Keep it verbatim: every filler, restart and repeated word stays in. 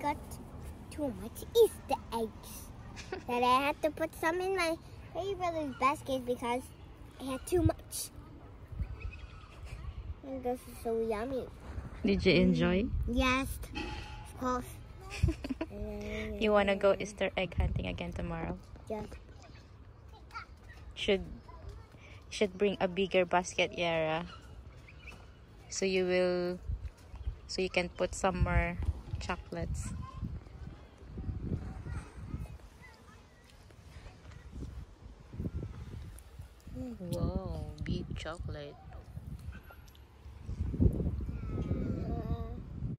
got too much Easter eggs. That I had to put some in my baby brother's basket because I had too much. And this is so yummy. Did you enjoy? Yes, of course. You wanna go Easter egg hunting again tomorrow? Yes. Should should bring a bigger basket, Yara. So you will, so you can put some more chocolates. Wow, big chocolate.